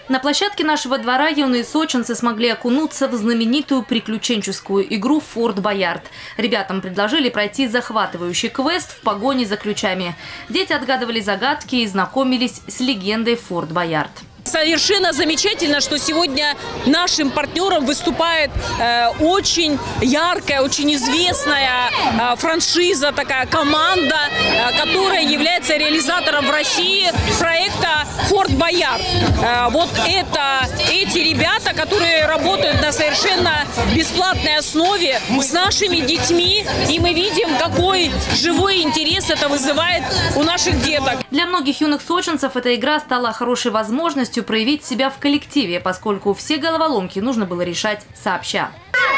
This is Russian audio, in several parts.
На площадке нашего двора юные сочинцы смогли окунуться в знаменитую приключенческую игру «Форт Боярд». Ребятам предложили пройти захватывающий квест в погоне за ключами. Дети отгадывали загадки и знакомились с легендой «Форт Боярд». Совершенно замечательно, что сегодня нашим партнером выступает очень яркая, очень известная франшиза, такая команда, которая является реализатором в России проекта «Форт Боярд». Вот эти ребята, которые работают на совершенно бесплатной основе с нашими детьми, и мы видим, какой живой интерес это вызывает у наших деток. Для многих юных сочинцев эта игра стала хорошей возможностью проявить себя в коллективе, поскольку все головоломки нужно было решать сообща.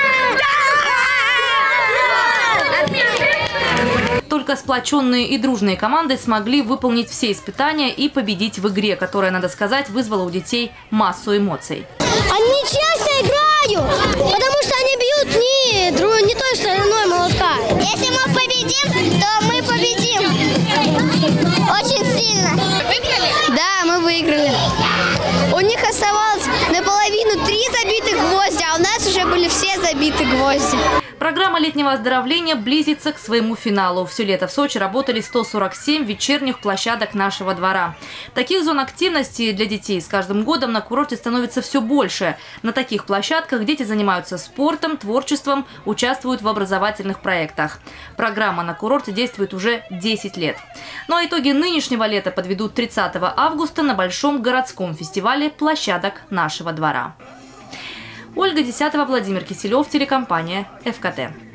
Только сплоченные и дружные команды смогли выполнить все испытания и победить в игре, которая, надо сказать, вызвала у детей массу эмоций. Они честно играют, потому что они бьют не той стороной молотка. Если мы победим, то мы победим. Очень сильно. Выиграли? Да, мы выиграли. У них оставалось наполовину 3 забитых гвоздя, а у нас уже были все забиты гвозди. Программа летнего оздоровления близится к своему финалу. Все лето в Сочи работали 147 вечерних площадок нашего двора. Таких зон активности для детей с каждым годом на курорте становится все больше. На таких площадках дети занимаются спортом, творчеством, участвуют в образовательных проектах. Программа на курорте действует уже 10 лет. Ну а итоги нынешнего лета подведут 30 августа на Большом городском фестивале площадок нашего двора. Ольга Десятова, Владимир Киселев, телекомпания ФКТ.